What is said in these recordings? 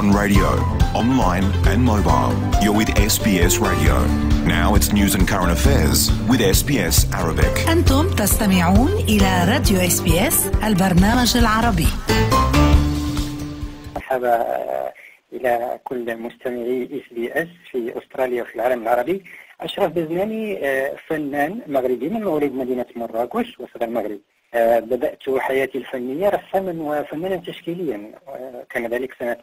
on radio, online and mobile. You're with SBS Radio. Now it's news and current affairs with SBS Arabic. أنتم تستمعون إلى راديو SBS البرنامج العربي. مرحبا إلى كل مستمعي SBS في أستراليا وفي العالم العربي. أشرف بزناني فنان مغربي من مواليد مدينة مراكش وسط المغرب. بدأت حياتي الفنية رساما وفنانا تشكيليا، كان ذلك سنة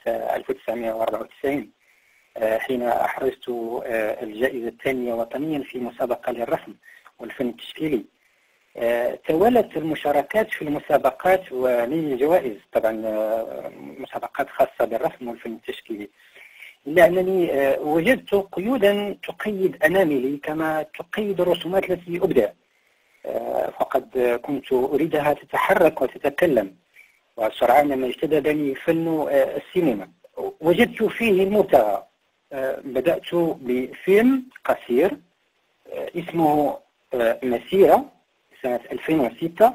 1994 حين أحرزت الجائزة الثانية وطنيا في مسابقة للرسم والفن التشكيلي. توالت المشاركات في المسابقات ولي جوائز، طبعا مسابقات خاصة بالرسم والفن التشكيلي، إلا أنني وجدت قيودا تقيد أناملي كما تقيد الرسومات التي أبدع، فقد كنت أريدها تتحرك وتتكلم، وسرعان ما اجتذبني فن السينما وجدت فيه المتعة. بدأت بفيلم قصير اسمه مسيرة سنة 2006.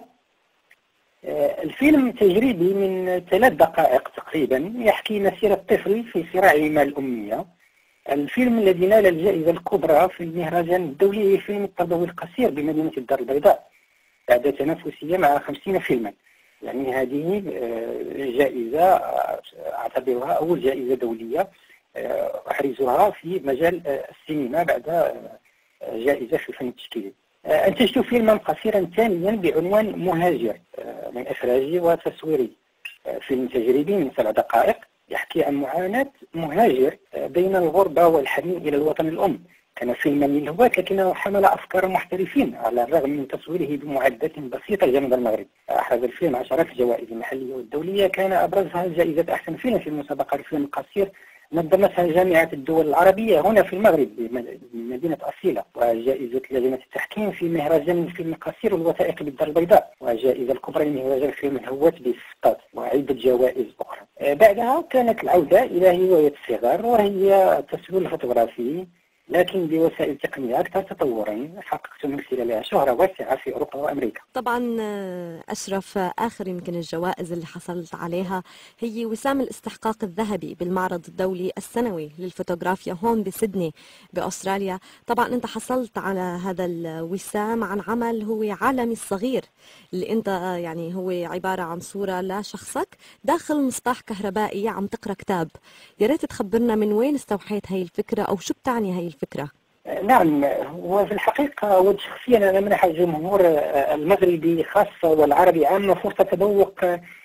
الفيلم تجريبي من 3 دقائق تقريبا، يحكي مسيرة طفل في صراعه مع الأمية. الفيلم الذي نال الجائزة الكبرى في المهرجان الدولي للفيلم التربوي القصير بمدينة الدار البيضاء بعد تنافسية مع 50 فيلما. يعني هذه جائزة أعتبرها أول جائزة دولية أحرزها في مجال السينما بعد جائزة في الفن التشكيلي. أنتجت فيلما قصيرا ثانيا بعنوان مهاجر من إخراجي وتصويري، فيلم تجريبي من 7 دقائق يحكي عن معاناة مهاجر بين الغربة والحنين إلى الوطن الأم. كان فيلما للهواة لكنه حمل أفكار محترفين على الرغم من تصويره بمعدات بسيطة جنوب المغرب. أحرز الفيلم عشرات الجوائز المحلية والدولية، كان أبرزها جائزة أحسن فيلم في مسابقة الفيلم القصير نظمتها جامعة الدول العربية هنا في المغرب بمدينة أصيلة، وجائزة لجنة التحكيم في مهرجان الفيلم القصير والوثائقي بالدار البيضاء، وجائزة الكبرى لمهرجان فيلم الهواة بسقط، وعدة جوائز أخرى. بعدها كانت العودة إلى هواية الصغر وهي التصوير الفوتوغرافي، لكن بوسائل تقنية أكثر تطورا حققت من خلالها شهرة واسعة في أوروبا وأمريكا. طبعا أشرف، آخر يمكن الجوائز اللي حصلت عليها هي وسام الاستحقاق الذهبي بالمعرض الدولي السنوي للفوتوغرافيا هون بسيدني بأستراليا. طبعا أنت حصلت على هذا الوسام عن عمل هو عالمي الصغير، اللي أنت يعني هو عبارة عن صورة لشخصك داخل مصباح كهربائي عم تقرأ كتاب. يا ريت تخبرنا من وين استوحيت هاي الفكرة أو شو بتعني هاي الفكرة؟ نعم، وفي الحقيقة شخصيا أنا منح الجمهور المغربي خاصة والعربي عامة فرصة تذوق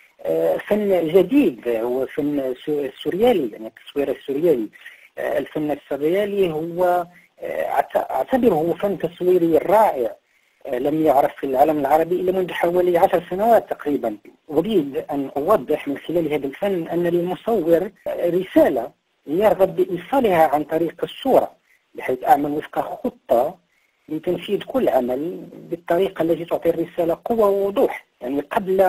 فن جديد، هو فن السوريالي، يعني التصوير السوريالي. الفن السوريالي هو أعتبره فن تصويري رائع لم يعرف في العالم العربي إلا منذ حوالي 10 سنوات تقريبا. أريد أن أوضح من خلال هذا الفن أن للمصور رسالة يرغب بإيصالها عن طريق الصورة، بحيث أعمل وفق خطة لتنفيذ كل عمل بالطريقة التي تعطي الرسالة قوة ووضوح. يعني قبل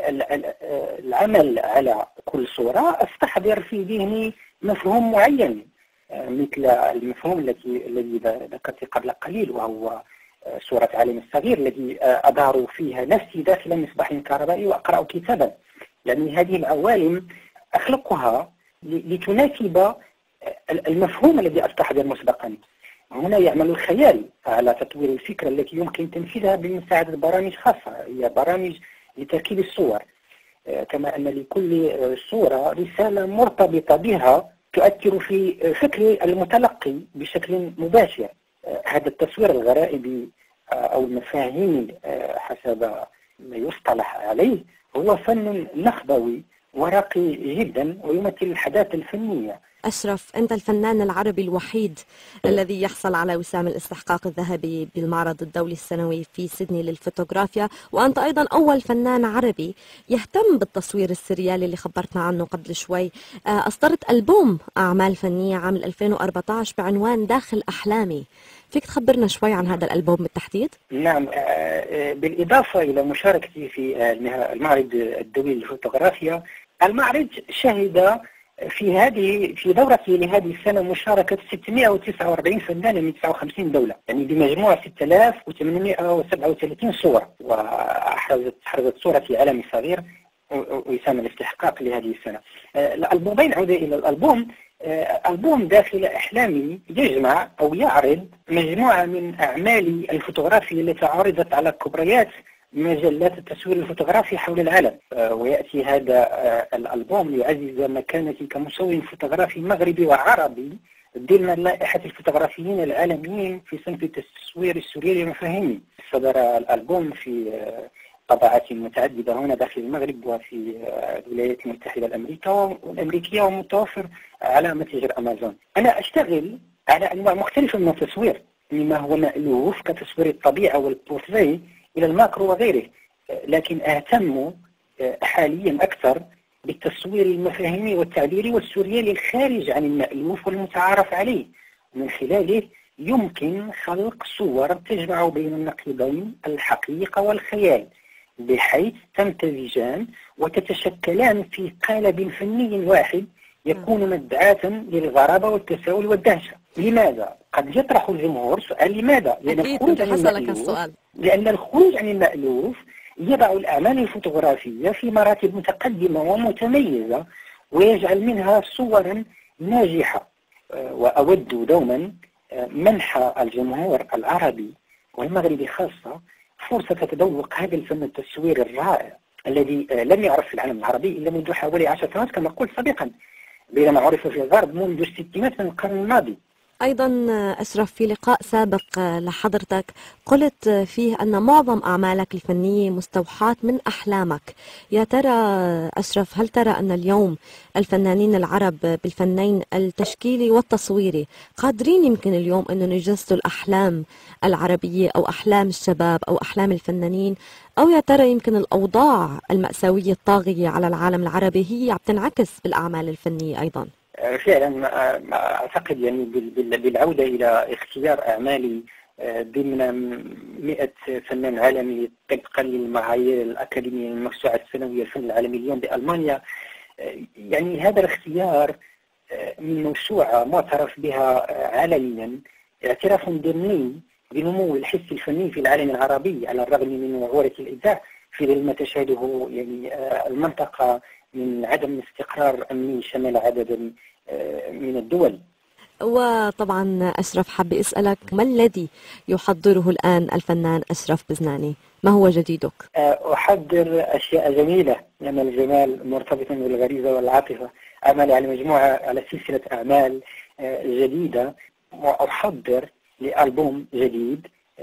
العمل على كل صورة أستحضر في ذهني مفهوم معين، مثل المفهوم الذي ذكرت قبل قليل، وهو صورة عالم الصغير الذي أدار فيها نفسي داخل مصباح كهربائي وأقرأ كتابا. يعني هذه العوالم أخلقها لتناسب المفهوم الذي أستحضر مسبقا. هنا يعمل الخيال على تطوير الفكرة التي يمكن تنفيذها بمساعدة برامج خاصة، هي برامج لتركيب الصور، كما أن لكل صورة رسالة مرتبطة بها تؤثر في فكر المتلقي بشكل مباشر. هذا التصوير الغرائبي أو المفاهيم حسب ما يصطلح عليه هو فن نخبوي وراقي جدا ويمثل الحداثة الفنية. أشرف، أنت الفنان العربي الوحيد الذي يحصل على وسام الاستحقاق الذهبي بالمعرض الدولي السنوي في سيدني للفوتوغرافيا، وأنت أيضا أول فنان عربي يهتم بالتصوير السريالي اللي خبرتنا عنه قبل شوي. أصدرت ألبوم أعمال فنية عام 2014 بعنوان داخل أحلامي. فيك تخبرنا شوي عن هذا الألبوم بالتحديد؟ نعم، بالإضافة إلى مشاركتي في المعرض الدولي للفوتوغرافيا، المعرض شهد في دورته لهذه السنة مشاركة 649 فنانا من 59 دولة، يعني بمجموع 6837 صورة. وأحرزت صورتي عالمي صغير وسام الاستحقاق لهذه السنة. الألبومين، عودة إلى الألبوم. ألبوم داخل أحلامي يجمع أو يعرض مجموعة من أعمالي الفوتوغرافية التي عرضت على كبريات مجلات التصوير الفوتوغرافي حول العالم. ويأتي هذا الألبوم ليعزز مكانتي كمصور فوتوغرافي مغربي وعربي ضمن لائحة الفوتوغرافيين العالميين في صنف التصوير السوريالي المفاهيمي. صدر الألبوم في طبعات متعددة هنا داخل المغرب وفي الولايات المتحدة الأمريكية ومتوفر على متجر أمازون. أنا أشتغل على أنواع مختلفة من التصوير، مما هو مألوف كتصوير الطبيعة والبورتريه إلى الماكرو وغيره، لكن أهتم حاليا أكثر بالتصوير المفاهيمي والتعبيري والسوريالي الخارج عن المألوف والمتعارف عليه. من خلاله يمكن خلق صور تجمع بين النقيضين الحقيقة والخيال، بحيث تمتزجان وتتشكلان في قالب فني واحد يكون مدعاة للغرابة والتساؤل والدهشة. لماذا؟ قد يطرح الجمهور سؤال لماذا؟ لأن الخروج عن المألوف يضع الأعمال الفوتوغرافية في مراتب متقدمة ومتميزة ويجعل منها صورا ناجحة. وأود دوما منح الجمهور العربي والمغربي خاصة فرصة تذوق هذا الفن التصوير الرائع الذي لم يعرف في العالم العربي إلا منذ حوالي 10 سنوات كما قلت سابقا، بينما عرف في الغرب منذ الستينات من القرن الماضي. أيضا أشرف، في لقاء سابق لحضرتك قلت فيه أن معظم أعمالك الفنية مستوحاة من أحلامك. يا ترى أشرف، هل ترى أن اليوم الفنانين العرب بالفنين التشكيلي والتصويري قادرين يمكن اليوم أنه نجسدوا الأحلام العربية أو أحلام الشباب أو أحلام الفنانين، أو يا ترى يمكن الأوضاع المأساوية الطاغية على العالم العربي هي عم تنعكس بالأعمال الفنية أيضا؟ فعلا أعتقد يعني بالعودة إلى اختيار أعمالي ضمن 100 فنان عالمي طبقا للمعايير الأكاديمية الموسوعة السنوية الفن العالمي اليوم بألمانيا، يعني هذا الاختيار من موسوعة معترف بها عالميا، اعتراف ضمني بنمو الحس الفني في العالم العربي على الرغم من وعورة الإبداع في ما تشهده يعني المنطقة من عدم استقرار أمني شمل عدد من الدول. وطبعا أشرف، حاب أسألك ما الذي يحضره الآن الفنان أشرف بزناني؟ ما هو جديدك؟ أحضر أشياء جميلة، لأن الجمال مرتبط بالغريزة والعاطفة. أعمل على سلسلة أعمال جديدة، وأحضر لألبوم جديد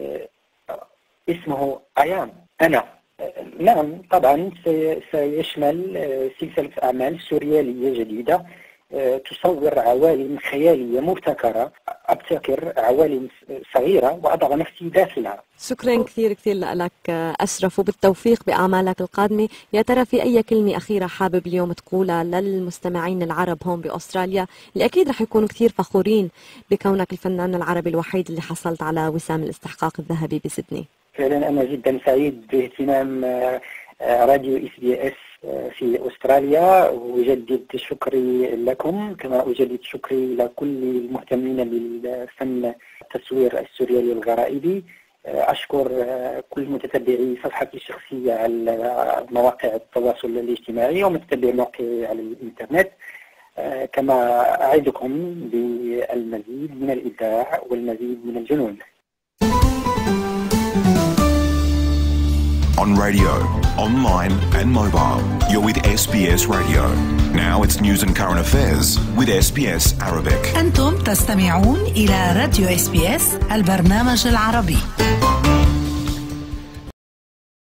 اسمه أنا. نعم طبعا سيشمل سلسلة أعمال سوريالية جديدة تصور عوالم خيالية مبتكرة، أبتكر عوالم صغيرة وأضع نفسي داخلها. شكرا كثير لك أشرف، وبالتوفيق بأعمالك القادمة. يا ترى في أي كلمة أخيرة حابب اليوم تقولها للمستمعين العرب هون بأستراليا اللي أكيد رح يكونوا كثير فخورين بكونك الفنان العربي الوحيد اللي حصلت على وسام الاستحقاق الذهبي بسيدني؟ فعلا أنا جدا سعيد باهتمام راديو SBS في أستراليا، وأجدد شكري لكم كما أجدد شكري لكل المهتمين بالفن التصوير السوريالي الغرائبي. أشكر كل متتبعي صفحتي الشخصية على مواقع التواصل الاجتماعي ومتتبعي موقعي على الإنترنت، كما أعدكم بالمزيد من الإبداع والمزيد من الجنون. On radio, online and mobile, you're with SBS Radio. Now it's news and current affairs with SBS Arabic. أنتم تستمعون إلى راديو SBS البرنامج العربي.